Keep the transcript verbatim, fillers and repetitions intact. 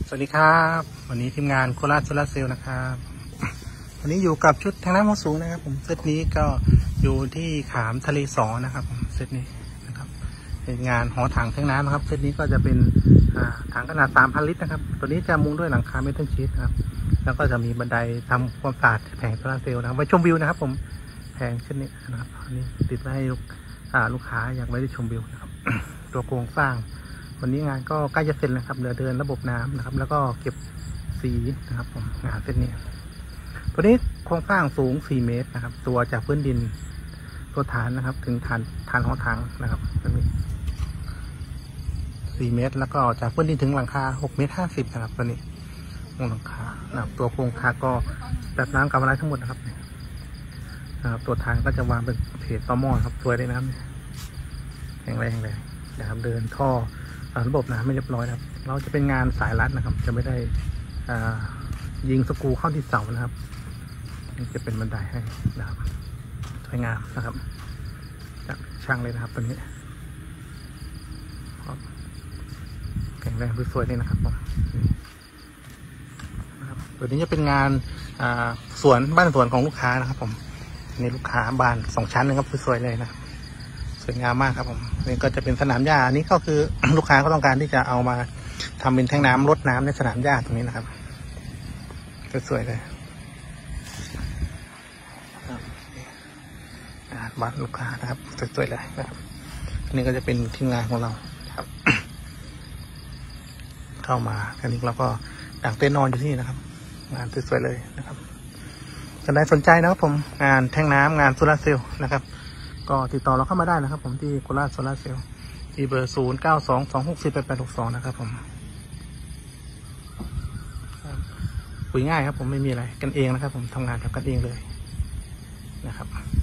สวัสดีครับวันนี้ทีมงานโคราชโซลาร์เซลล์นะครับวันนี้อยู่กับชุดแทงน้ำหัวสูงนะครับผมเซตนี้ก็อยู่ที่ขามทะเลสอนะครับผมเซตนี้นะครับเป็นงานหอถังแทงน้ำนะครับเซตนี้ก็จะเป็นถังขนาดสามพันลิตรนะครับตัวนี้จะมุงด้วยหลังคาเมทัลชีทนะครับแล้วก็จะมีบันไดทำความสะอาดแผงโซลาร์เซลล์นะครับไว้ชมวิวนะครับผมแผงเช่นนี้นะครับอันนี้ติดไว้ให้ลูกลูกค้าอยากไว้ได้ชมวิวนะครับ ตัวโครงสร้างวันนี้งานก็ใกล้จะเสร็จแล้วครับเหลือเดินระบบน้ำนะครับแล้วก็เก็บสีนะครับผมงานเส้นนี้ตัวนี้โครงสร้างสูงสี่เมตรนะครับตัวจากพื้นดินตัวฐานนะครับถึงฐานฐานของถังนะครับตัวนี้สี่เมตรแล้วก็จากพื้นดินถึงหลังคาหกเมตรห้าสิบนะครับตัวนี้หลังคานะครับตัวโครงคาก็แบบน้ำกับอะไรทั้งหมดนะครับนะครับตัวทางก็จะวางเป็นเพจต่อหม้อครับสวยเลยนะครับแข็งแรงเลยนะครับเดินท่อระบบน้ำไม่เรียบร้อยครับเราจะเป็นงานสายรัดนะครับจะไม่ได้ยิงสกรูเข้าที่เสานะครับจะเป็นบันไดให้นะครับสวยงามนะครับจากช่างเลยนะครับตัวนี้แข็งแรงสวยๆเลยนะครับผมตัวนี้จะเป็นงานสวนบ้านสวนของลูกค้านะครับผมนี่ลูกค้าบ้านสองชั้นนะครับสวยๆเลยนะสวยงามมากครับผมนี่ก็จะเป็นสนามหญ้าอันนี้ก็คือ ลูกค้าก็ต้องการที่จะเอามาทำเป็นแท่งน้ำรดน้ำในสนามหญ้าตรงนี้นะครับสวยๆเลยบ้านลูกค้านะครับสวยๆเลยนะครับอันนี้ก็จะเป็นทีมงานของเราครับ เข้ามาอันนี้เราก็ต่างเต้นนอนอยู่ที่นี่นะครับงานสวยๆเลยนะครับท่านใดสนใจนะครับผมงานแท่งน้ำงานโซลาร์เซลล์นะครับก็ติดต่อเราเข้ามาได้นะครับผมที่โคราชโซลาร์เซลล์ที่เบอร์ศูนย์เก้าสองสองหกสี่แปดแปดหกสองนะครับผมคุยง่ายครับผมไม่มีอะไรกันเองนะครับผมทำงานกับกันเองเลยนะครับ